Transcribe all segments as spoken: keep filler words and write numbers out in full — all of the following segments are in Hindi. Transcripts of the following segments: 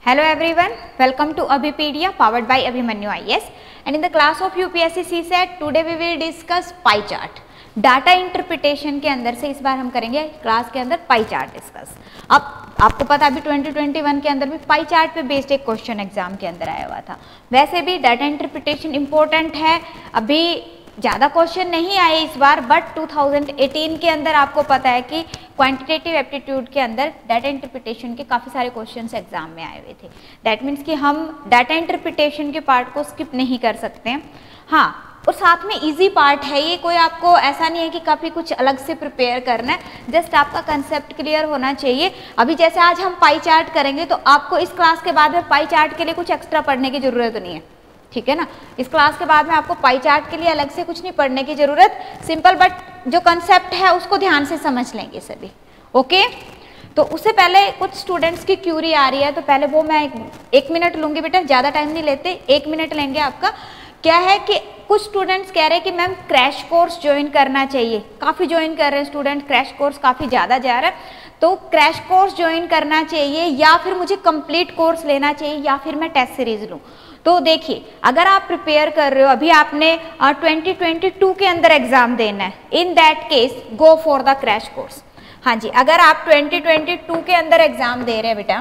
Hello everyone, welcome to Abhipedia powered by Abhimanyu I A S, and in the class of U P S C C SAT today we will discuss pie chart. Data interpretation के अंदर से इस बार हम करेंगे क्लास के अंदर पाई चार्ट डिस्कस। अब आपको पता अभी ट्वेंटी ट्वेंटी वन के अंदर भी पाई चार्ट पे बेस्ड एक क्वेश्चन एग्जाम के अंदर आया हुआ था। वैसे भी डाटा इंटरप्रिटेशन इंपॉर्टेंट है, अभी ज़्यादा क्वेश्चन नहीं आए इस बार, बट टू थाउजेंड एटीन के अंदर आपको पता है कि क्वांटिटेटिव एप्टीट्यूड के अंदर डाटा इंटरप्रिटेशन के काफ़ी सारे क्वेश्चंस एग्जाम में आए हुए थे। दैट मीन्स कि हम डाटा इंटरप्रिटेशन के पार्ट को स्किप नहीं कर सकते हैं। हाँ, और साथ में इजी पार्ट है ये, कोई आपको ऐसा नहीं है कि काफ़ी कुछ अलग से प्रिपेयर करना है, जस्ट आपका कंसेप्ट क्लियर होना चाहिए। अभी जैसे आज हम पाई चार्ट करेंगे तो आपको इस क्लास के बाद में पाई चार्ट के लिए कुछ एक्स्ट्रा पढ़ने की ज़रूरत नहीं है, ठीक है ना। इस क्लास के बाद में आपको पाई चार्ट के लिए अलग से कुछ नहीं पढ़ने की ज़रूरत, सिंपल बट जो कंसेप्ट है उसको ध्यान से समझ लेंगे सभी, ओके। तो उससे पहले कुछ स्टूडेंट्स की क्यूरी आ रही है, तो पहले वो मैं एक, एक मिनट लूँगी बेटा, ज़्यादा टाइम नहीं लेते, एक मिनट लेंगे आपका। क्या है कि कुछ स्टूडेंट्स कह रहे हैं कि मैम क्रैश कोर्स ज्वाइन करना चाहिए, काफ़ी ज्वाइन कर रहे हैं स्टूडेंट, क्रैश कोर्स काफ़ी ज़्यादा जा रहा है, तो क्रैश कोर्स ज्वाइन करना चाहिए या फिर मुझे कंप्लीट कोर्स लेना चाहिए या फिर मैं टेस्ट सीरीज लूँ। तो देखिए, अगर आप प्रिपेयर कर रहे हो, अभी आपने ट्वेंटी ट्वेंटी टू के अंदर एग्जाम देना है, in that case go for the crash course. हाँ जी, अगर आप ट्वेंटी ट्वेंटी टू के अंदर एग्जाम दे रहे हैं बेटा,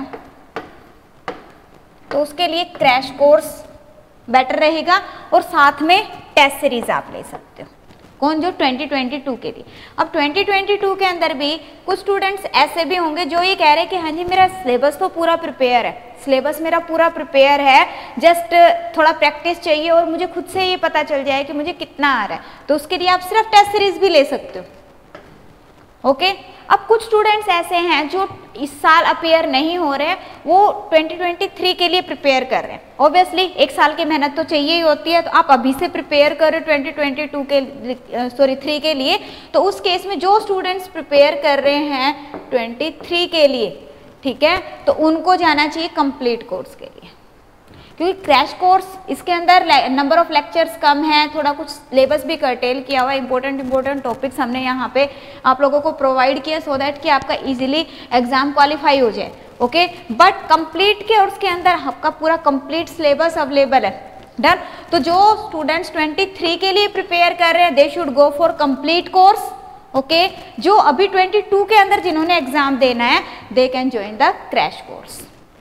तो उसके लिए क्रैश कोर्स बेटर रहेगा और साथ में टेस्ट सीरीज आप ले सकते हो। कौन? जो ट्वेंटी ट्वेंटी टू के लिए। अब ट्वेंटी ट्वेंटी टू के अंदर भी कुछ स्टूडेंट्स ऐसे भी होंगे जो ये कह रहे हैं कि हाँ जी मेरा सिलेबस तो पूरा प्रिपेयर है, सिलेबस मेरा पूरा प्रिपेयर है, जस्ट थोड़ा प्रैक्टिस चाहिए और मुझे खुद से ये पता चल जाए कि मुझे कितना आ रहा है, तो उसके लिए आप सिर्फ टेस्ट सीरीज भी ले सकते हो, ओके। अब कुछ स्टूडेंट्स ऐसे हैं जो इस साल अपेयर नहीं हो रहे हैं, वो ट्वेंटी ट्वेंटी थ्री के लिए प्रिपेयर कर रहे हैं। ऑब्वियसली एक साल की मेहनत तो चाहिए ही होती है, तो आप अभी से प्रिपेयर कर रहे हो ट्वेंटी ट्वेंटी टू के सॉरी थ्री के लिए, तो उस केस में जो स्टूडेंट्स प्रिपेयर कर रहे हैं ट्वेंटी थ्री के लिए, ठीक है, तो उनको जाना चाहिए कंप्लीट कोर्स के लिए, क्योंकि क्रैश कोर्स इसके अंदर नंबर ऑफ लेक्चर्स कम है, थोड़ा कुछ सिलेबस भी कर्टेल किया हुआ, इंपॉर्टेंट इंपॉर्टेंट टॉपिक्स हमने यहाँ पे आप लोगों को प्रोवाइड किया सो दैट कि आपका इजीली एग्जाम क्वालिफाई हो जाए, ओके। बट कंप्लीट के कोर्स के अंदर आपका पूरा कंप्लीट सिलेबस अवेलेबल है, डन। तो जो स्टूडेंट्स ट्वेंटी थ्री के लिए प्रिपेयर कर रहे हैं they should go for complete course, okay. जो अभी ट्वेंटी टू के अंदर जिन्होंने एग्जाम देना है they can join the crash course,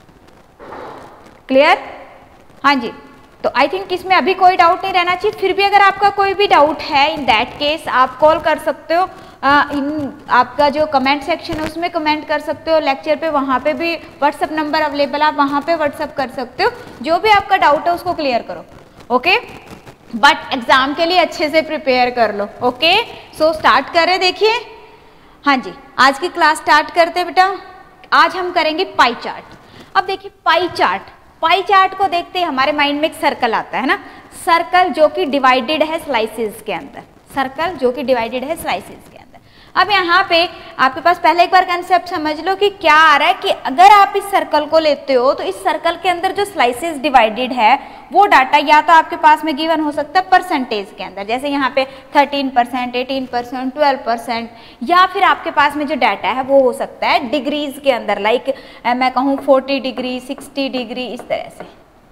clear? हाँ जी, तो आई थिंक इसमें अभी कोई डाउट नहीं रहना चाहिए। फिर भी अगर आपका कोई भी डाउट है, इन दैट केस आप कॉल कर सकते हो, आ, इन आपका जो कमेंट सेक्शन है उसमें कमेंट कर सकते हो, लेक्चर पे वहाँ पे भी व्हाट्सअप नंबर अवेलेबल, आप वहाँ पे व्हाट्सअप कर सकते हो, जो भी आपका डाउट है उसको क्लियर करो, ओके। बट एग्जाम के लिए अच्छे से प्रिपेयर कर लो, ओके। सो स्टार्ट करें, देखिए। हाँ जी, आज की क्लास स्टार्ट करते बेटा। आज हम करेंगे पाई चार्ट। अब देखिए पाई चार्ट, पाई चार्ट को देखते ही हमारे माइंड में एक सर्कल आता है ना, सर्कल जो कि डिवाइडेड है स्लाइसेस के अंदर, सर्कल जो कि डिवाइडेड है स्लाइसेस के अंदर। अब यहाँ पे आपके पास पहले एक बार कंसेप्ट समझ लो कि क्या आ रहा है कि अगर आप इस सर्कल को लेते हो तो इस सर्कल के अंदर जो स्लाइसेस डिवाइडेड है वो डाटा या तो आपके पास में गिवन हो सकता है परसेंटेज के अंदर, जैसे यहाँ पे thirteen percent, eighteen percent, twelve percent, या फिर आपके पास में जो डाटा है वो हो सकता है डिग्रीज के अंदर, लाइक मैं कहूँ फोर्टी डिग्री, सिक्सटी डिग्री, इस तरह से,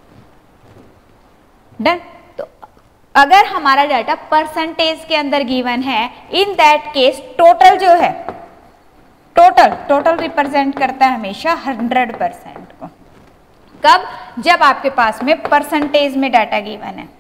डन। तो अगर हमारा डाटा परसेंटेज के अंदर गिवन है, इन दैट केस टोटल जो है, टोटल टोटल रिप्रेजेंट करता है हमेशा हंड्रेड परसेंट को। कब? जब आपके पास में परसेंटेज में डाटा गिवन है।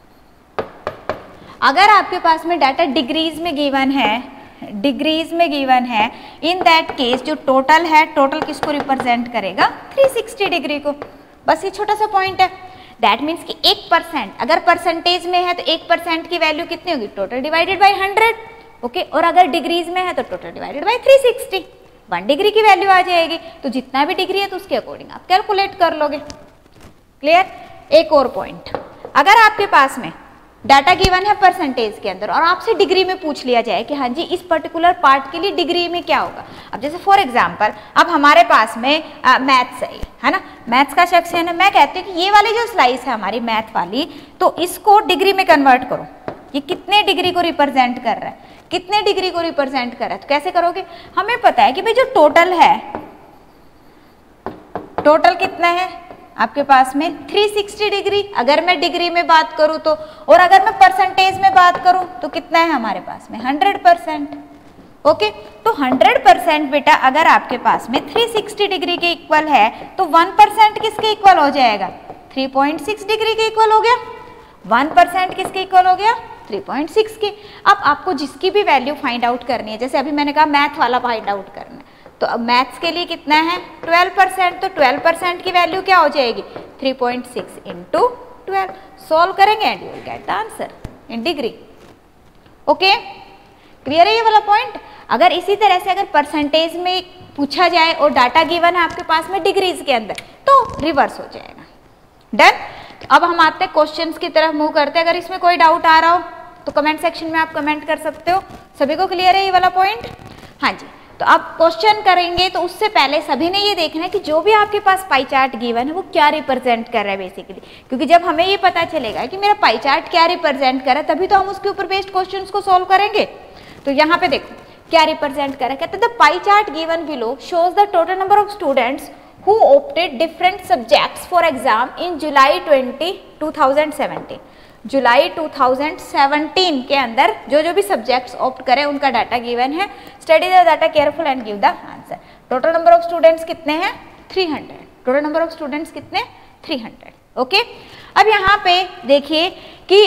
अगर आपके पास में डाटा डिग्रीज में गिवन है, डिग्रीज में गिवन है, इन दैट केस जो टोटल है, टोटल किसको रिप्रेजेंट करेगा? थ्री सिक्सटी डिग्री को। बस ये छोटा सा पॉइंट है। दैट मीन्स कि एक परसेंट अगर परसेंटेज में है तो एक परसेंट की वैल्यू कितनी होगी? Total divided by hundred, okay. और अगर डिग्रीज में है तो total divided by three sixty, one degree की वैल्यू आ जाएगी। तो जितना भी डिग्री है तो उसके अकॉर्डिंग आप कैलकुलेट कर लोगे, क्लियर? एक और पॉइंट, अगर आपके पास में डाटा गिवन है परसेंटेज के अंदर और आपसे डिग्री में पूछ लिया जाए कि हाँ जी इस पर्टिकुलर पार्ट के लिए डिग्री में क्या होगा। अब जैसे फॉर एग्जांपल अब हमारे पास में मैथ्स है, है ना, मैथ्स का सेक्शन है, मैं कहती हूँ कि ये वाली जो स्लाइस है हमारी मैथ वाली, तो इसको डिग्री में कन्वर्ट करो, ये कितने डिग्री को रिप्रेजेंट कर रहा है, कितने डिग्री को रिप्रेजेंट कर रहा है, तो कैसे करोगे? हमें पता है कि भाई जो टोटल है टोटल कितना है आपके पास में थ्री सिक्सटी डिग्री, अगर मैं डिग्री में बात करूं तो, और अगर मैं परसेंटेज में बात करूं तो कितना है हमारे पास में हंड्रेड परसेंट। ओके, तो हंड्रेड परसेंट बेटा अगर आपके पास में थ्री सिक्सटी डिग्री के इक्वल है तो वन परसेंट किसके इक्वल हो जाएगा, थ्री पॉइंट सिक्स डिग्री के इक्वल हो गया। वन परसेंट किसके इक्वल हो गया, थ्री पॉइंट सिक्स के। अब आपको जिसकी भी वैल्यू फाइंड आउट करनी है, जैसे अभी मैंने कहा मैथ वाला फाइंड आउट करना है, तो अब मैथ्स के लिए कितना है ट्वेल्व परसेंट, तो ट्वेल्व परसेंट की वैल्यू क्या हो जाएगी three point six into twelve. Solve करेंगे and you will get the answer in degree. Okay, clear है ये वाला पॉइंट। अगर इसी तरह से अगर परसेंटेज में पूछा जाए और डाटा गिवन है आपके पास में डिग्रीज के अंदर तो रिवर्स हो जाएगा। डन। अब हम आते हैं क्वेश्चंस की तरफ मूव करते हैं। अगर इसमें कोई डाउट आ रहा हो तो कमेंट सेक्शन में आप कमेंट कर सकते हो। सभी को क्लियर है ये वाला पॉइंट? हाँ जी, तो आप क्वेश्चन करेंगे तो उससे पहले सभी ने ये देखना है कि जो भी आपके पास पाई चार्ट गिवन है वो क्या रिप्रेजेंट कर रहा है बेसिकली, क्योंकि जब हमें ये पता चलेगा कि मेरा पाई चार्ट क्या रिप्रेजेंट कर रहा है तभी तो हम उसके ऊपर बेस्ड क्वेश्चंस को सॉल्व करेंगे। तो यहाँ पे देखो क्या रिप्रेजेंट कर रहा है, कहते हैं the pie chart given below shows the total number of students who opted different subjects for exam in July twenty two thousand seventeen. July two thousand seventeen के अंदर जो जो भी सब्जेक्ट्स ऑप्ट करें उनका डाटा गिवन है। Study the data careful and give the answer. Total number of students कितने हैं three hundred. Total number of students कितने थ्री हंड्रेड। ओके, अब यहाँ पे देखिए कि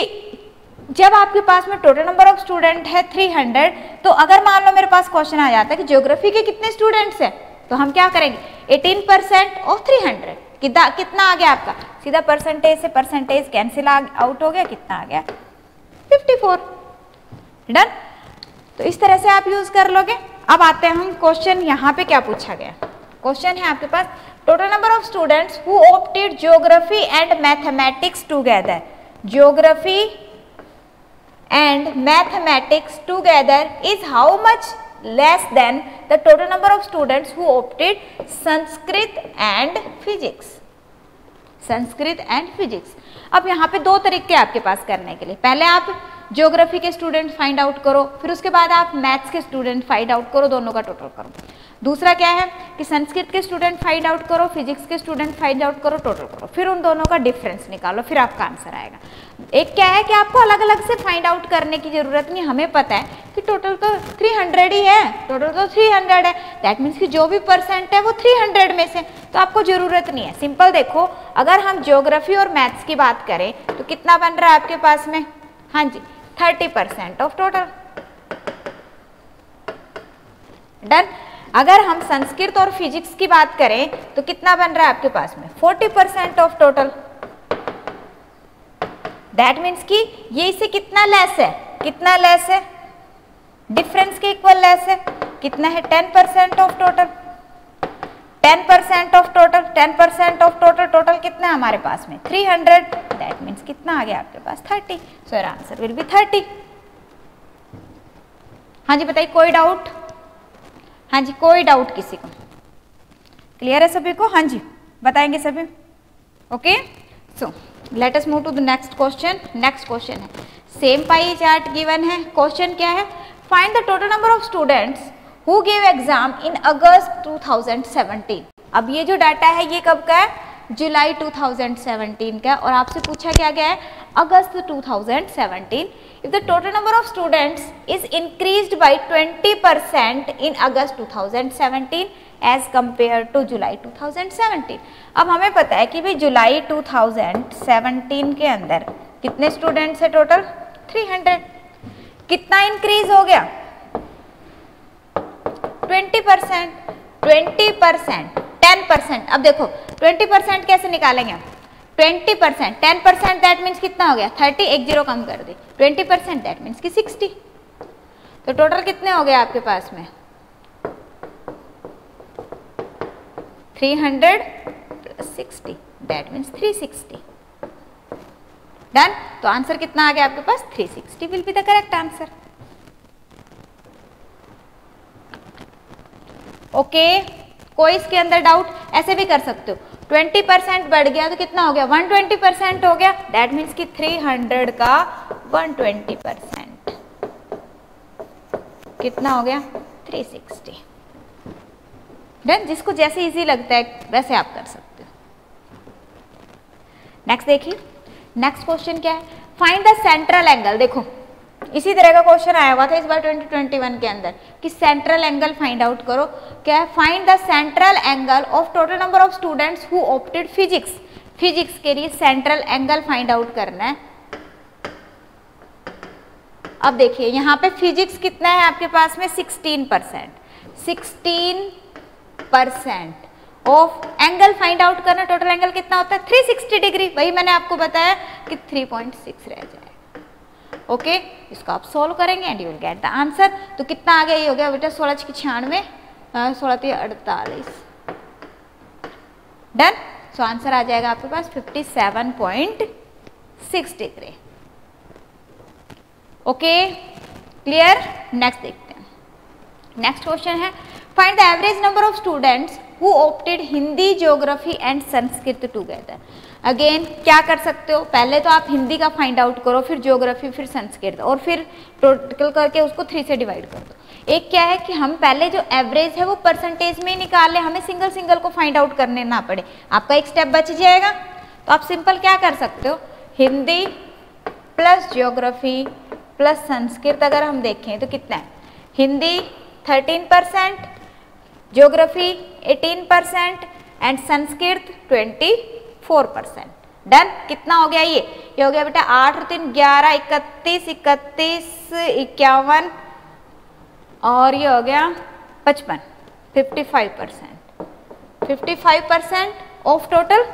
जब आपके पास में टोटल नंबर ऑफ स्टूडेंट है थ्री हंड्रेड, तो अगर मान लो मेरे पास क्वेश्चन आ जाता है कि ज्योग्राफी के कितने स्टूडेंट्स हैं, तो हम क्या करेंगे eighteen percent of three hundred. कितना कितना आ गया आपका, सीधा परसेंटेज से परसेंटेज कैंसिल आउट हो गया, कितना आ गया फिफ्टी फोर। डन। तो इस तरह से आप यूज कर लोगे। अब आते हैं हम क्वेश्चन, यहाँ पे क्या पूछा गया। क्वेश्चन है आपके पास total number of students who opted geography and mathematics together. Geography and mathematics together is how much less than the total number of students who opted Sanskrit and physics। Sanskrit and physics. अब यहाँ पे दो तरीके आपके पास करने के लिए, पहले आप ज्योग्राफी के स्टूडेंट फाइंड आउट करो, फिर उसके बाद आप मैथ्स के स्टूडेंट फाइंड आउट करो, दोनों का टोटल करो। दूसरा क्या है कि संस्कृत के स्टूडेंट फाइंड आउट करो, फिजिक्स के स्टूडेंट फाइंड आउट करो, टोटल करो, फिर उन दोनों का डिफरेंस निकालो, फिर आपका आंसर आएगा। एक क्या है कि आपको अलग अलग से फाइंड आउट करने की जरूरत नहीं, हमें पता है कि टोटल तो थ्री हंड्रेड ही है, टोटल तो थ्री हंड्रेड है, दैट मीन्स कि जो भी परसेंट है वो थ्री हंड्रेड में से, तो आपको जरूरत नहीं है। सिंपल देखो, अगर हम ज्योग्राफी और मैथ्स की बात करें तो कितना बन रहा है आपके पास में, हाँ जी thirty percent of total. Done. अगर हम संस्कृत और फिजिक्स की बात करें तो कितना बन रहा है आपके पास में forty percent of total. That means कि ये इसे कितना लेस है, कितना लेस है, डिफरेंस के इक्वल लेस है, कितना है ten percent of total. Ten percent of total, ten percent of total, total कितना है हमारे पास में थ्री हंड्रेड। दैट मीन्स कितना आ गया आपके पास thirty. So your answer will be thirty. हाँ जी बताइए, कोई डाउट? हाँ जी, कोई डाउट किसी को? क्लियर है सभी को? हाँ जी बताएंगे सभी। Okay, so let us move to the next question. Next question है सेम पाई चार्ट गिवन है। क्वेश्चन क्या है, find the total number of students who give exam in August two thousand seventeen. अब ये जो डाटा है ये कब का है, जुलाई टू थाउजेंड सेवेंटीन का, और आपसे पूछा क्या गया है August two thousand seventeen. If the total number of students is increased by twenty percent in August two thousand seventeen as compared to July two thousand seventeen. अब हमें पता है कि भाई जुलाई टू थाउजेंड सेवेंटीन के अंदर कितने स्टूडेंट्स है टोटल थ्री हंड्रेड। कितना इंक्रीज हो गया twenty percent. Twenty percent, ten percent. अब देखो ट्वेंटी परसेंट कैसे निकालेंगे हम, twenty percent, ten percent that means कितना हो गया थर्टी, एक जीरो कम कर दी, ट्वेंटी परसेंट दैट मीन्स की सिक्सटी। तो टोटल कितने हो गए आपके पास में three hundred plus sixty, that means three sixty. Done. तो आंसर कितना आ गया आपके पास three sixty will be the correct answer. Okay, कोई इसके अंदर डाउट? ऐसे भी कर सकते हो, ट्वेंटी परसेंट बढ़ गया तो कितना हो गया वन ट्वेंटी परसेंट हो गया, दैट मीन्स कि थ्री हंड्रेड का वन ट्वेंटी परसेंट कितना हो गया थ्री सिक्सटी। डन। जिसको जैसे इजी लगता है वैसे आप कर सकते नेक्स्ट देखिए, नेक्स्ट क्वेश्चन क्या है, फाइंड द सेंट्रल एंगल। देखो इसी तरह का क्वेश्चन आया हुआ था इस बार ट्वेंटी ट्वेंटी वन के अंदर कि सेंट्रल एंगल फाइंड आउट करो। क्या है, find the central angle of total number of students who opted physics. Physics के लिए सेंट्रल एंगल फाइंड आउट करना है। अब देखिए यहाँ पे फिजिक्स कितना है आपके पास में, sixteen percent sixteen percent of angle find out करना। टोटल एंगल कितना होता है, थ्री सिक्सटी डिग्री। वही मैंने आपको बताया कि थ्री पॉइंट सिक्स रह जाएगा। Okay okay? इसको आप सोल्व करेंगे and you will get the answer. तो कितना आ गया, ये हो गया बेटा सोलह की छियानवे, सोलह तीन अड़तालीस, डन। सो आंसर आ जाएगा आपके पास fifty seven point six degree. Okay clear. Next देखते हैं, नेक्स्ट क्वेश्चन है find the average number of students who opted Hindi, geography and Sanskrit together. Again क्या कर सकते हो, पहले तो आप हिंदी का फाइंड आउट करो, फिर ज्योग्राफी, फिर संस्कृत, और फिर टोटल करके उसको थ्री से डिवाइड कर दो। एक क्या है कि हम पहले जो एवरेज है वो परसेंटेज में ही निकाल ले, हमें सिंगल सिंगल को फाइंड आउट करने ना पड़े, आपका एक स्टेप बच जाएगा। तो आप सिंपल क्या कर सकते हो, Hindi plus geography plus Sanskrit अगर हम देखें तो कितना है, Hindi thirteen percent, geography eighteen percent and Sanskrit twenty four percent. Done. कितना हो गया ये ये हो गया बेटा आठ और तीन ग्यारह, इकतीस, इकतीस इक्यावन और ये हो गया पचपन, fifty five percent fifty five percent of total.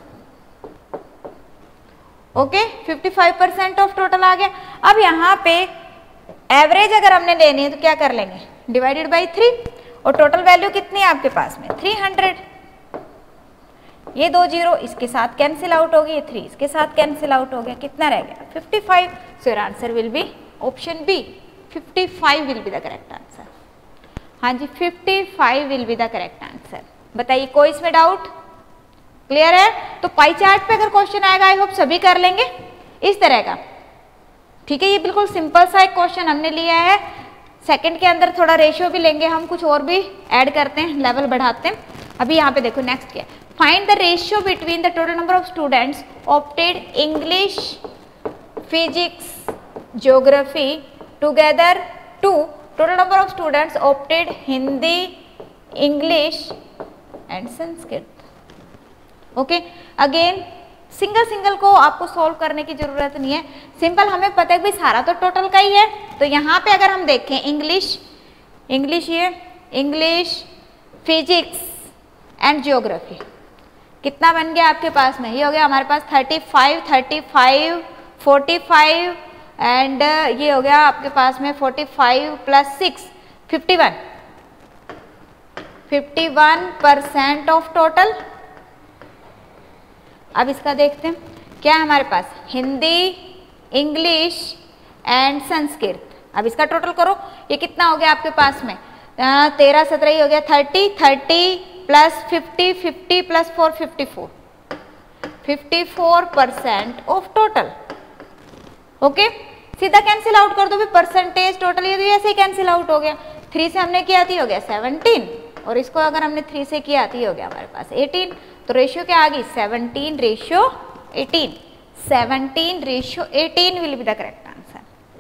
Okay fifty five percent of total आ गया। अब यहाँ पे एवरेज अगर हमने लेनी है तो क्या कर लेंगे, डिवाइडेड बाई थ्री, और टोटल वैल्यू कितनी है आपके पास में, थ्री हंड्रेड। ये दो जीरो इसके साथ कैंसिल आउट हो गई, ये थ्री इसके साथ कैंसिल आउट हो गया, कितना रह गया fifty five. So your answer will be option B, fifty five will be the correct answer. हाँ जी fifty five will be the correct answer. बताइए कोई इसमें डाउट, क्लियर है। तो पाई चार्ट पे अगर क्वेश्चन आएगा आई होप सभी कर लेंगे इस तरह का, ठीक है। ये बिल्कुल सिंपल सा एक क्वेश्चन हमने लिया है। सेकंड के अंदर थोड़ा रेशियो भी लेंगे हम, कुछ और भी ऐड करते हैं, लेवल बढ़ाते हैं। अभी यहाँ पे देखो नेक्स्ट क्या है, find the ratio between the total number of students opted English, physics, geography together to total number of students opted Hindi, English and Sanskrit. Okay again single single को आपको सॉल्व करने की जरूरत नहीं है, सिंपल हमें पता है कि भाई सारा तो टोटल का ही है। तो यहाँ पे अगर हम देखें इंग्लिश, इंग्लिश ये इंग्लिश, फिजिक्स एंड ज्योग्राफी कितना बन गया आपके पास में, ये हो गया हमारे पास thirty five, thirty five, forty five and ये हो गया आपके पास में forty five plus six, fifty one, fifty one percent of total. अब इसका देखते हैं क्या है हमारे पास, हिंदी, इंग्लिश एंड संस्कृत। अब इसका टोटल करो, ये कितना हो गया आपके पास में, तेरह सत्रह ही हो गया, thirty, thirty plus fifty, fifty plus four, fifty four, fifty four percent of total. Okay सीधा कैंसिल आउट कर दो भी परसेंटेज टोटल, ये तो ऐसे ही कैंसिल आउट हो गया। थ्री से हमने किया थी हो गया सेवनटीन, और इसको अगर हमने थ्री से किया थी हो गया हमारे पास एटीन। तो रेशियो क्या आ गई, seventeen ratio eighteen, seventeen ratio eighteen will be the correct answer.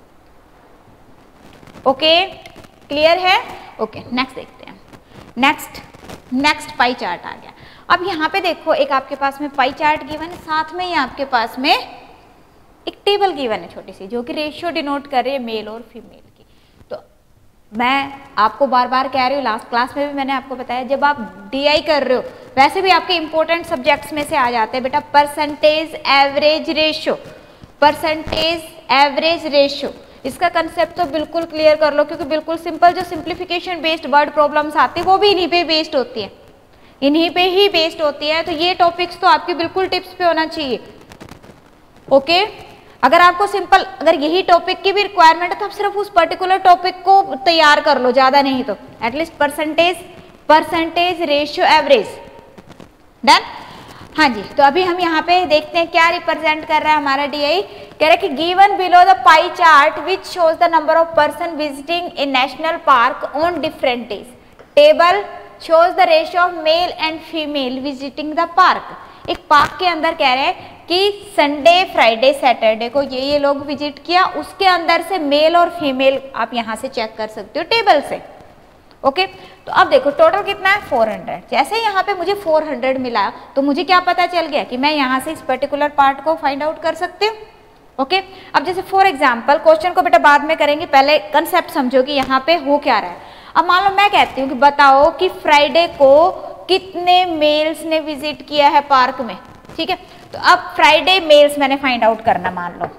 Okay clear है। ओके okay, नेक्स्ट देखते हैं, नेक्स्ट नेक्स्ट पाई चार्ट आ गया। अब यहाँ पे देखो एक आपके पास में पाई चार्ट गिवन है, साथ में ही आपके पास में एक टेबल गिवन है छोटी सी, जो कि रेशियो डिनोट कर रही है मेल और फीमेल की। तो मैं आपको बार बार कह रही हूँ, लास्ट क्लास में भी मैंने आपको बताया, जब आप डीआई कर रहे हो वैसे भी आपके इंपॉर्टेंट सब्जेक्ट्स में से आ जाते हैं बेटा percentage average ratio, percentage average ratio. इसका कंसेप्ट तो बिल्कुल क्लियर कर लो, क्योंकि बिल्कुल सिंपल जो सिंप्लीफिकेशन बेस्ड वर्ड प्रॉब्लम्स आती है वो भी इन्हीं पे बेस्ड होती है, इन्हीं पे ही बेस्ड होती है। तो ये टॉपिक्स तो आपके बिल्कुल टिप्स पे होना चाहिए। ओके अगर आपको सिंपल अगर यही टॉपिक की भी रिक्वायरमेंट है तो आप सिर्फ उस पर्टिकुलर टॉपिक को तैयार कर लो, ज्यादा नहीं तो at least percentage percentage ratio average. Done. हाँ जी तो अभी हम यहाँ पे देखते हैं क्या रिप्रेजेंट कर रहा है हमारा डीआई। कह रहा है कि given below the pie chart which shows the number of person visiting a national park on different days, table shows the ratio of male and female visiting the park. एक पार्क के अंदर कह रहे हैं कि संडे फ्राइडे सैटरडे को ये ये लोग विजिट किया, उसके अंदर से मेल और फीमेल आप यहाँ से चेक कर सकते हो टेबल से। ओके तो अब देखो टोटल कितना है फोर हंड्रेड। जैसे यहाँ पे मुझे फोर हंड्रेड मिला तो मुझे क्या पता चल गया कि मैं यहाँ से इस पर्टिकुलर पार्ट को फाइंड आउट कर सकती हूँ। ओके अब जैसे फॉर एग्जाम्पल क्वेश्चन को बेटा बाद में करेंगे, पहले कंसेप्ट समझो कि यहाँ पे हो क्या रहा है। अब मान लो मैं कहती हूँ कि बताओ कि फ्राइडे को कितने मेल्स ने विजिट किया है पार्क में। ठीक है तो अब फ्राइडे मेल्स मैंने फाइंड आउट करना, मान लो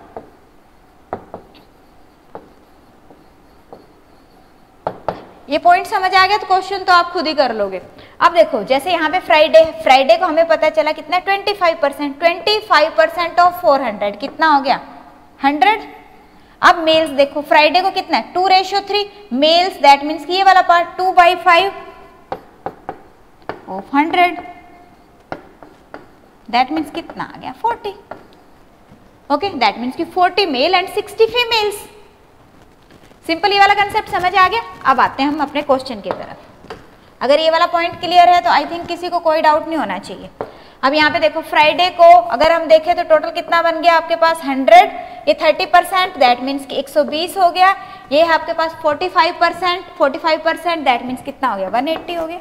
ये पॉइंट समझ आ गया तो क्वेश्चन तो आप खुद ही कर लोगे। अब देखो जैसे यहाँ पे फ्राइडे फ्राइडे को हमें पता चला कितना twenty five percent twenty five percent of four hundred कितना हो गया हंड्रेड। अब मेल्स देखो फ्राइडे को कितना है two ratio three males, that means ये वाला part two by five of hundred, that means कितना आ गया फोर्टी। ओके दैट मीन्स की forty male and sixty females. Simple ये वाला कंसेप्ट समझ आ गया। अब आते हैं हम अपने क्वेश्चन की तरफ। अगर ये वाला पॉइंट क्लियर है तो आई थिंक किसी को कोई डाउट नहीं होना चाहिए। अब यहाँ पे देखो फ्राइडे को अगर हम देखें तो टोटल कितना बन गया आपके पास हंड्रेड, ये थर्टी परसेंट दैट मीन्स कि एक सौ बीस हो गया, ये है आपके पास forty five percent forty five percent that means कितना हो गया वन एट्टी हो गया।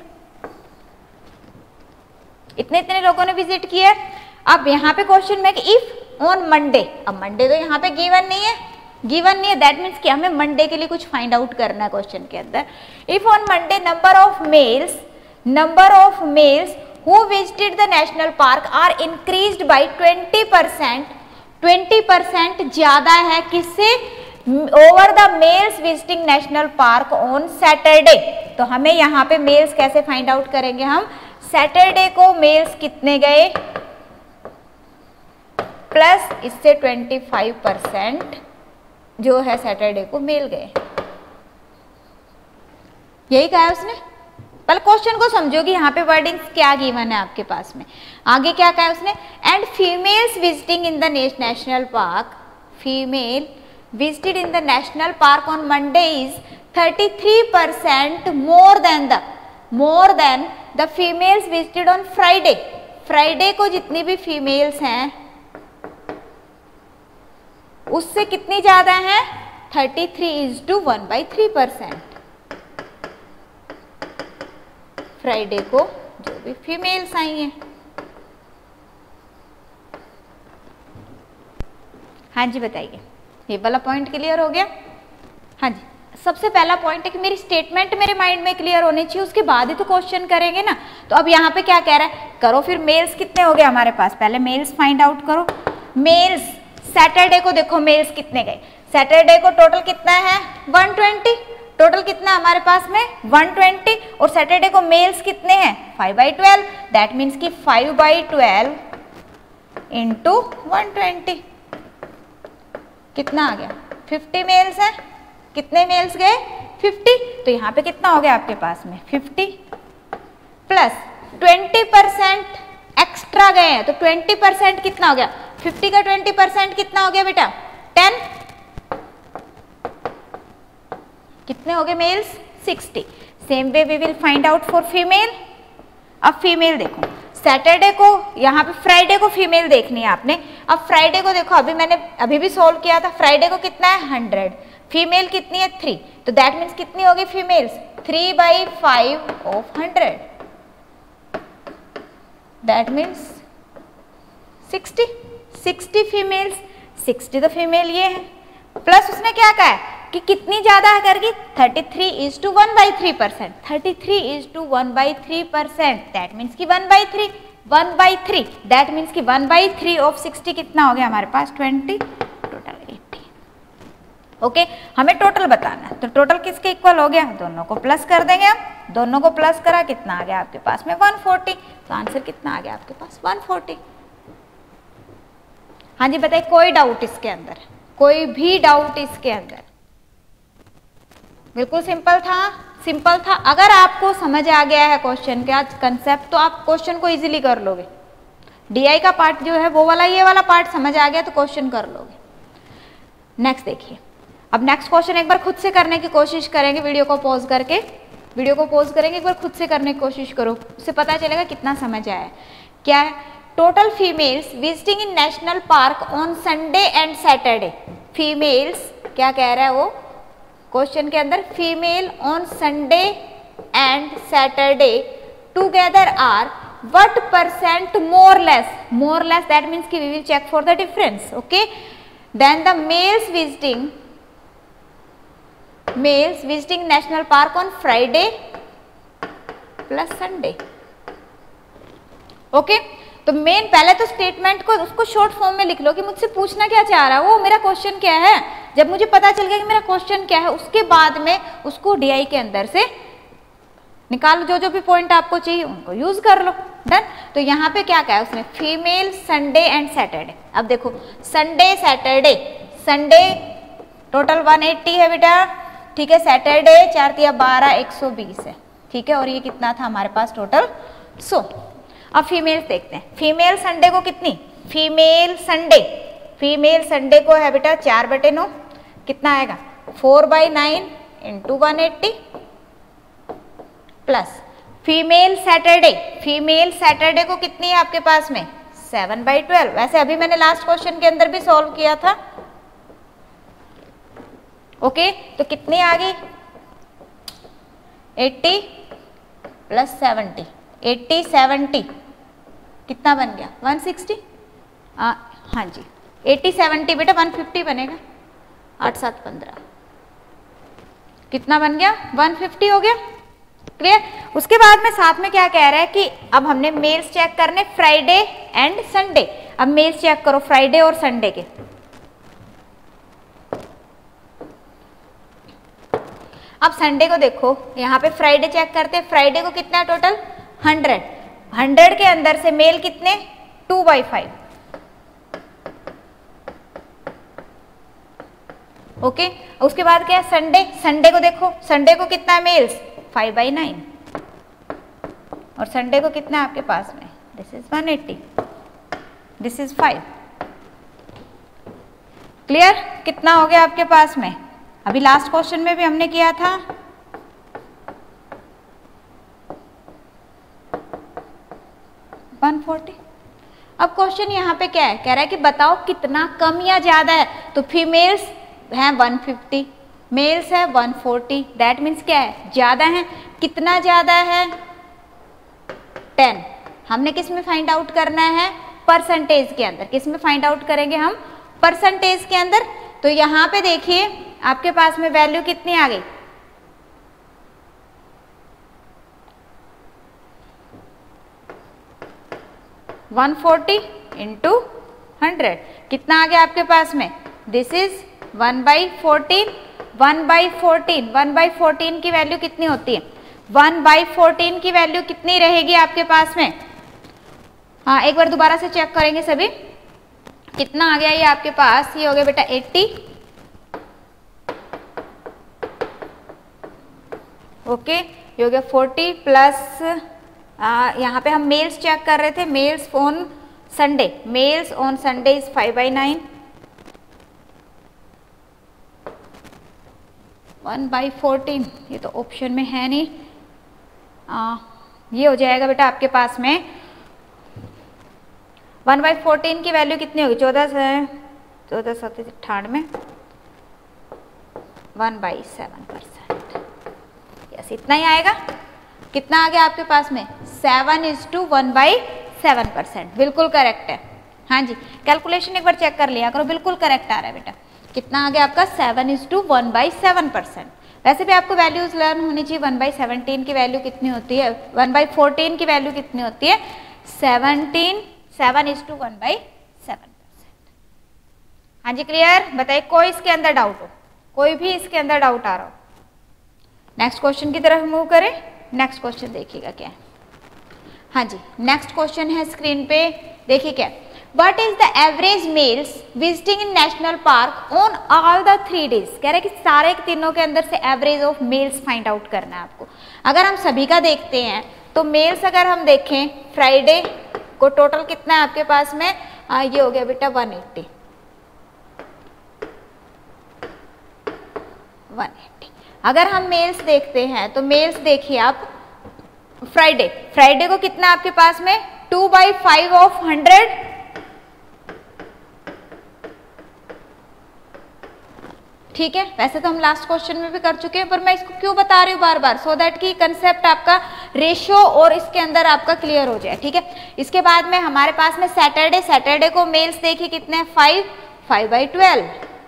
इतने इतने लोगों ने विजिट किया। अब यहाँ पे क्वेश्चन में कि इफ ऑन मंडे, अब मंडे तो यहाँ पे गिवन नहीं है, गिवन नहीं है दैट मीन्स कि हमें मंडे के लिए कुछ फाइंड आउट करना है क्वेश्चन के अंदर। If on Monday number of males number of males who visited the national park are increased by twenty percent, twenty percent ज्यादा है किससे over the males visiting national park on Saturday. तो हमें यहाँ पे मेल्स कैसे फाइंड आउट करेंगे हम, सैटरडे को मेल्स कितने गए प्लस इससे ट्वेंटी फाइव परसेंट जो है सैटरडे को मेल गए। यही कहा है उसने। पहले क्वेश्चन को समझो कि यहाँ पे वर्डिंग्स क्या गिवन है आपके पास में। आगे क्या कहा है उसने, and females visiting in the national park, female visited in the national park on Monday is thirty three percent more than the more than the females visited on Friday. Friday को जितनी भी फीमेल्स हैं उससे कितनी ज्यादा है thirty three is two one by three percent. Friday को जो भी फीमेल्स आई हैं। हाँ जी बताइए, ये वाला पॉइंट क्लियर हो गया। हाँ जी सबसे पहला पॉइंट है कि मेरी स्टेटमेंट मेरे माइंड में क्लियर होनी चाहिए, उसके बाद ही तो क्वेश्चन करेंगे ना। तो अब यहाँ पे क्या कह रहा है, करो फिर मेल्स कितने हो गए हमारे पास, पहले मेल्स फाइंड आउट करो। मेल्स सैटरडे को देखो मेल्स कितने गए, सैटरडे को टोटल कितना है वन ट्वेंटी, टोटल कितना हमारे पास में वन ट्वेंटी, और सैटरडे को मेल्स कितने हैं five by twelve, that means कि five by twelve into one twenty कितना आ गया फिफ्टी मेल्स है। कितने मेल्स गए फिफ्टी, तो यहाँ पे कितना हो गया आपके पास में fifty plus twenty percent extra गए हैं, तो ट्वेंटी परसेंट कितना हो गया, फिफ्टी का ट्वेंटी परसेंट कितना हो गया बेटा टेन, कितने हो गए males sixty. Same way we will find out for female. अब फीमेल देखो सैटरडे को, यहाँ पे फ्राइडे को फीमेल देखनी है आपने। अब फ्राइडे को देखो, अभी मैंने अभी भी सोल्व किया था, फ्राइडे को कितना है हंड्रेड, फीमेल कितनी है थ्री, तो दैट मीन्स कितनी होगी females three by five of hundred, that means sixty, sixty females, sixty तो फीमेल ये है, प्लस उसने क्या कहा है कि कितनी ज्यादा है करके thirty three is two one by three percent, thirty three is two one by three percent, that means की one by three, one by three that means की one by three of sixty कितना हो गया हमारे पास ट्वेंटी, टोटल एट्टी। ओके हमें टोटल बताना है, तो टोटल किसके इक्वल हो गया, दोनों को प्लस कर देंगे हम, दोनों को प्लस करा कितना आ गया आपके पास में वन फोर्टी, तो आंसर कितना आ गया आपके पास वन फोर्टी। हाँ जी बताइए कोई डाउट इसके अंदर, कोई भी डाउट इसके अंदर, बिल्कुल सिंपल था, सिंपल था। अगर आपको समझ आ गया है क्वेश्चन का कंसेप्ट तो आप क्वेश्चन को इजीली कर लोगे। डीआई का पार्ट जो है वो वाला, ये वाला पार्ट समझ आ गया तो क्वेश्चन कर लोगे। नेक्स्ट देखिए, अब नेक्स्ट क्वेश्चन एक बार खुद से करने की कोशिश करेंगे, वीडियो को पॉज करके, वीडियो को पॉज करेंगे एक बार खुद से करने की कोशिश करो, उससे पता चलेगा कितना समझ आया। क्या है total females visiting in national park on Sunday and Saturday. Females क्या कह रहा है वो क्वेश्चन के अंदर, female on Sunday and Saturday together are what percent more less, more less that means ki we will check for the difference, okay, then the males visiting males visiting national park on Friday plus Sunday, okay। तो मेन पहले तो स्टेटमेंट को उसको शॉर्ट फॉर्म में लिख लो कि मुझसे पूछना क्या चाह रहा है वो, मेरा क्वेश्चन क्या है। जब मुझे पता चल गया कि मेरा क्वेश्चन क्या है उसके बाद में उसको डीआई के अंदर से निकालो, जो जो भी पॉइंट आपको चाहिए उनको यूज कर लो, डन। तो यहाँ पे क्या कहा है उसने, फीमेल संडे एंड सैटरडे। अब देखो संडे सैटरडे, संडे टोटल एक सौ अस्सी है बेटा, ठीक है, सैटरडे चार तिया बारह एक सौ बीस है, ठीक है, और ये कितना था हमारे पास टोटल सौ। अब फीमेल्स देखते हैं, फीमेल संडे को कितनी, फीमेल संडे फीमेल संडे को है बेटा चार बटे नौ, कितना आएगा four by nine into one eighty plus female Saturday, female Saturday को कितनी है आपके पास में सेवन बाई ट्वेल्व। वैसे अभी मैंने लास्ट क्वेश्चन के अंदर भी सॉल्व किया था, ओके। तो कितनी आ गई अस्सी प्लस सेवेंटी, अस्सी सेवेंटी कितना बन गया वन सिक्सटी, आ, हाँ जी अस्सी सेवेंटी बेटा वन फिफ्टी बनेगा, आठ सात पंद्रह कितना बन गया वन फिफ्टी हो गया, क्लियर। उसके बाद में साथ में क्या कह रहा है कि अब हमने मेल्स चेक करने फ्राइडे एंड संडे। अब मेल्स चेक करो फ्राइडे और संडे के, अब संडे को देखो, यहाँ पे फ्राइडे चेक करते हैं, फ्राइडे को कितना है टोटल हंड्रेड, हंड्रेड के अंदर से मेल कितने टू बाई फाइव, ओके। उसके बाद क्या है संडे, संडे को देखो, संडे को कितना है मेल्स फाइव बाई नाइन, और संडे को कितना है आपके पास में this is one eighty, this is five, clear. कितना हो गया आपके पास में, अभी लास्ट क्वेश्चन में भी हमने किया था वन फोर्टी। अब क्वेश्चन यहाँ पे क्या है, कह रहा है कि बताओ कितना कम या ज्यादा है, तो फीमेल्स हैं वन फिफ्टी, मेल्स है वन फोर्टी, दैट मीन्स क्या है ज्यादा है, कितना ज्यादा है टेन। हमने किस में फाइंड आउट करना है परसेंटेज के अंदर, किस में फाइंड आउट करेंगे हम परसेंटेज के अंदर। तो यहाँ पे देखिए आपके पास में वैल्यू कितनी आ गई वन फोर्टी इंटू हंड्रेड, कितना आ गया आपके पास में this is one by fourteen, one by fourteen, one by fourteen की वैल्यू कितनी होती है, वन बाई फोर्टीन की वैल्यू कितनी रहेगी आपके पास में, हाँ एक बार दोबारा से चेक करेंगे सभी, कितना आ गया ये आपके पास, ये हो गया बेटा एट्टी, ओके, ये हो गया फोर्टी प्लस यहाँ पे हम मेल्स चेक कर रहे थे, males on Sunday, males on Sunday is five by nine, one by fourteen, ये तो ऑप्शन में है नहीं, आ, ये हो जाएगा बेटा आपके पास में वन बाई फोर्टीन की वैल्यू कितनी होगी चौदह से चौदह सत्तीस अट्ठानवे, one by seven percent, yes इतना ही आएगा। कितना आ गया आपके पास में seven is two one by seven percent, बिल्कुल करेक्ट है। हाँ जी कैलकुलेशन एक बार चेक कर लिया करो, बिल्कुल करेक्ट आ रहा है बेटा। कितना आ गया आपका seven is two one by seven percent. वैसे भी आपको वैल्यूज लर्न होनी चाहिए, वन बाई सेवनटीन की वैल्यू कितनी होती है, वन बाई फोर्टीन की वैल्यू कितनी होती है seventeen, seven is two one by seven percent. हाँ जी क्लियर, बताइए कोई इसके अंदर डाउट हो, कोई भी इसके अंदर डाउट आ रहा हो। नेक्स्ट क्वेश्चन की तरफ मूव करें, नेक्स्ट क्वेश्चन देखिएगा क्या है। हाँ जी नेक्स्ट क्वेश्चन है स्क्रीन पे, देखिए क्या, What is the average males visiting in national park on all the three days? कह रहे कि सारे तीनों के अंदर से average of males find out करना है आपको। अगर हम सभी का देखते हैं तो मेल्स अगर हम देखें फ्राइडे को टोटल कितना है आपके पास में, आ, ये हो गया बेटा वन एट्टी, वन एट्टी। अगर हम मेल्स देखते हैं तो मेल्स देखिए आप फ्राइडे, फ्राइडे को कितना आपके पास में two by five of hundred, ठीक है। वैसे तो हम लास्ट क्वेश्चन में भी कर चुके हैं, पर मैं इसको क्यों बता रही हूँ बार बार, सो दैट कि कंसेप्ट आपका रेशियो और इसके अंदर आपका क्लियर हो जाए, ठीक है। इसके बाद में हमारे पास में सैटरडे, सैटरडे को मेल्स देखिए कितने हैं, five, five by twelve,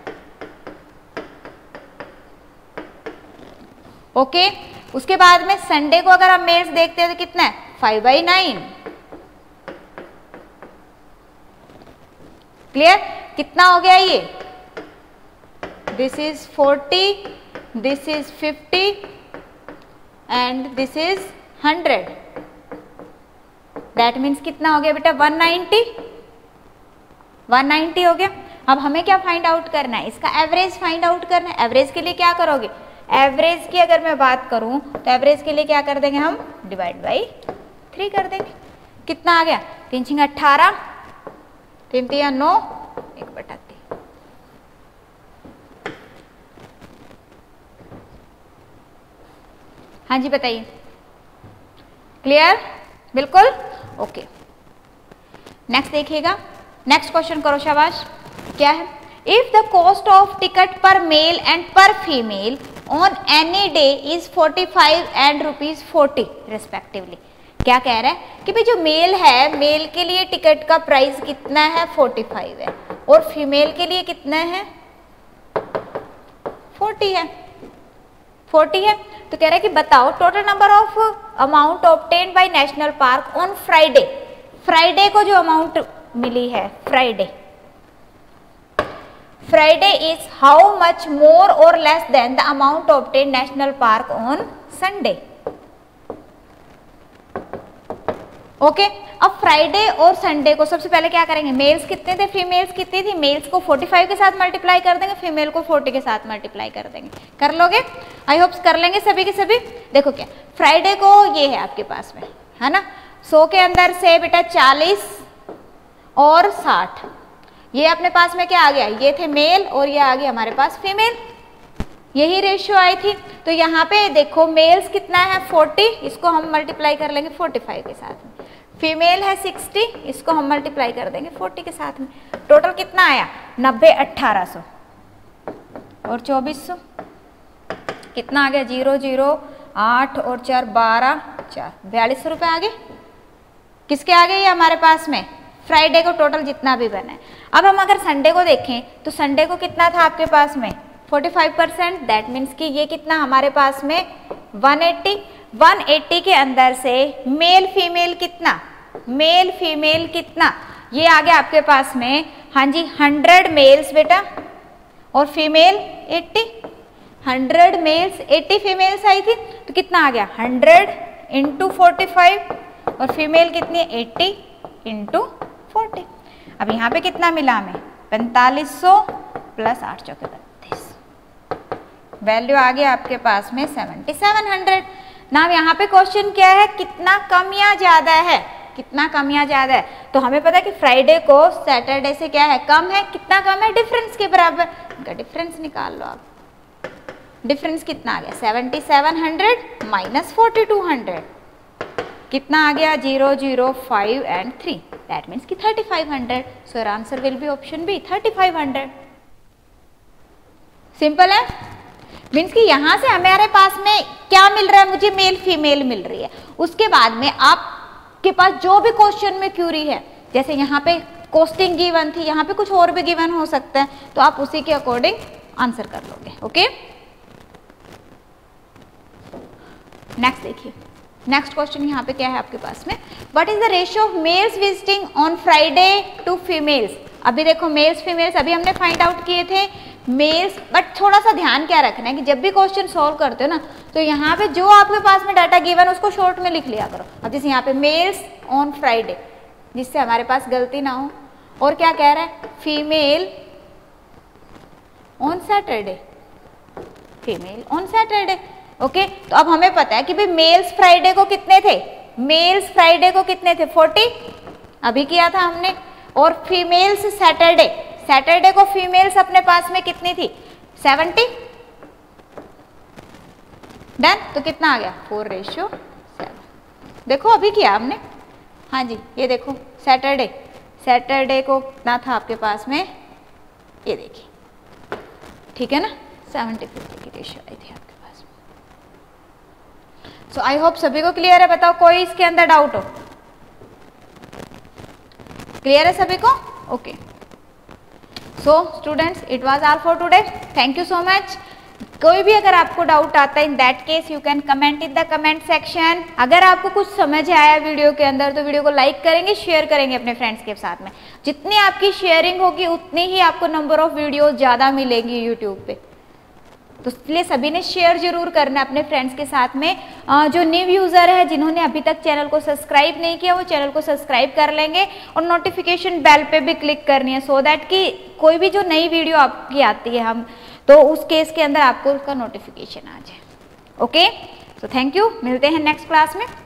okay. उसके बाद में संडे को अगर हम मेल्स देखते हैं तो कितना है, फाइव बाई नाइन, क्लियर। कितना हो गया ये, this is forty, this is fifty and this is hundred, that means कितना हो गया बेटा, वन नाइंटी, वन नाइंटी हो गया। अब हमें क्या फाइंड आउट करना है, इसका एवरेज फाइंड आउट करना है। एवरेज के लिए क्या करोगे, एवरेज की अगर मैं बात करूं तो एवरेज के लिए क्या कर देंगे हम, डिवाइड बाई थ्री कर देंगे। कितना आ गया, तीन छिंग अट्ठारह, तीन तिया नौ, एक बटा तीन। हाँ जी बताइए, क्लियर, बिल्कुल, ओके। नेक्स्ट देखिएगा, नेक्स्ट क्वेश्चन करो शाबाश। क्या है, if the cost of ticket per male and per female on any day is forty five and rupees forty respectively. क्या कह रहा है कि भाई जो मेल है, मेल के लिए टिकट का प्राइस कितना है, फोर्टी फाइव है, और फीमेल के लिए कितना है, फोर्टी है, फोर्टी है। तो कह रहा है कि बताओ total number of amount obtained by national park on Friday, Friday को जो अमाउंट मिली है, Friday Friday is how much more और less than the amount obtained national park on Sunday, okay. अब फ्राइडे और संडे को सबसे पहले क्या करेंगे, मेल्स कितने थे, फीमेल्स कितनी थी, मेल्स को पैंतालीस के साथ मल्टीप्लाई कर देंगे, फीमेल को चालीस के साथ मल्टीप्लाई कर देंगे। कर लोगे, आई होप्स कर लेंगे सभी के सभी। देखो क्या, फ्राइडे को ये है आपके पास में, है ना, सौ के अंदर से बेटा चालीस और साठ, ये अपने पास में क्या आ गया, ये थे मेल और ये आ गया हमारे पास फीमेल, यही रेशियो आई थी। तो यहाँ पे देखो मेल्स कितना है, चालीस, इसको हम मल्टीप्लाई कर लेंगे पैंतालीस के साथ में, फीमेल है साठ, इसको हम मल्टीप्लाई कर देंगे चालीस के साथ में। टोटल कितना आया, नब्बे, अट्ठारह सौ और चौबीस सौ, कितना आ गया, जीरो जीरो आठ और चार बारह, चार बयालीस सौ रुपये आ गए। किसके आ गए, ये हमारे पास में फ्राइडे को टोटल जितना भी बना है। अब हम अगर संडे को देखें तो संडे को कितना था आपके पास में, पैंतालीस परसेंट, दैट मीन्स कि ये कितना हमारे पास में एक सौ अस्सी, एक सौ अस्सी के अंदर से मेल फीमेल कितना, मेल फीमेल कितना, ये आ गया आपके पास में, हाँ जी, हंड्रेड मेल्स बेटा और फीमेल अस्सी, हंड्रेड मेल्स अस्सी फीमेल्स आई थी, तो कितना आ गया, हंड्रेड इंटू फोर्टी फाइव और फीमेल कितनी है, अस्सी इंटू फोर्टी। अब यहाँ पे कितना मिला हमें, पैंतालीस सौ प्लस आठ चौके बत्तीस, वैल्यू आ गया आपके पास में सेवेंटी सेवन हंड्रेड। ना यहाँ पे क्वेश्चन क्या है, कितना कम या ज्यादा है, कितना कम या ज्यादा है। तो हमें पता है कि फ्राइडे को सैटरडे से क्या है, कम है, कितना कम है, डिफरेंस के बराबर, इनका डिफरेंस निकाल लो आप। डिफरेंस कितना आ गया, seventy seven hundred minus forty two hundred, कितना आ गया, zero zero five and three, that means कि thirty five hundred. So your answer will be option B, thirty five hundred. Simple है, मीन्स कि यहां से हमारे पास में क्या मिल रहा है, मुझे मेल फीमेल मिल रही है। उसके बाद में आपके पास जो भी क्वेश्चन में क्यूरी है, जैसे यहाँ पे कॉस्टिंग गिवन थी, यहाँ पे कुछ और भी गिवन हो सकता है, तो आप उसी के अकॉर्डिंग आंसर कर लोगे, ओके। नेक्स्ट देखिए, नेक्स्ट क्वेश्चन यहाँ पे क्या है आपके पास में, what is the ratio of males visiting on Friday to females. अभी देखो मेल्स फीमेल्स अभी हमने फाइंड आउट किए थे मेल्स, बट थोड़ा सा ध्यान क्या रखना है कि जब भी क्वेश्चन सॉल्व करते हो ना, तो यहाँ पे जो आपके पास में डाटा गिवन उसको शॉर्ट में लिख लिया करो। अब जैसे यहाँ पे मेल्स ऑन फ्राइडे, जिससे हमारे पास गलती ना हो, और क्या कह रहा है, female on Saturday, female on Saturday, okay. तो अब हमें पता है कि भाई मेल्स फ्राइडे को कितने थे, मेल्स फ्राइडे को कितने थे, फोर्टी अभी किया था हमने, और फीमेल्स सैटरडे, सैटरडे को फीमेल्स अपने पास में कितनी थी, सेवेंटी, डन। तो कितना आ गया, फोर रेशियो सेवन। देखो अभी किया हमने, हाँ जी, ये देखो सैटरडे, सैटरडे को कितना था आपके पास में, ये देखिए, ठीक है ना, सेवेंटी फिफ्टी की रेशियो आई थी आपके पास में। सो आई होप सभी को क्लियर है। बताओ कोई इसके अंदर डाउट हो? क्लियर है सभी को? Okay. So students, it was all for today. Thank you so much. कोई भी अगर आपको डाउट आता है, in that case you can comment in the comment section. अगर आपको कुछ समझ आया वीडियो के अंदर तो वीडियो को लाइक करेंगे, शेयर करेंगे अपने फ्रेंड्स के साथ में। जितनी आपकी शेयरिंग होगी उतनी ही आपको नंबर ऑफ वीडियो ज़्यादा मिलेंगी यूट्यूब पे, तो इसलिए सभी ने शेयर जरूर करना अपने फ्रेंड्स के साथ में। जो न्यू यूज़र है, जिन्होंने अभी तक चैनल को सब्सक्राइब नहीं किया, वो चैनल को सब्सक्राइब कर लेंगे और नोटिफिकेशन बेल पे भी क्लिक करनी है, सो दैट कि कोई भी जो नई वीडियो आपकी आती है हम तो उस केस के अंदर आपको उसका नोटिफिकेशन आ जाए। ओके, सो थैंक यू, मिलते हैं नेक्स्ट क्लास में।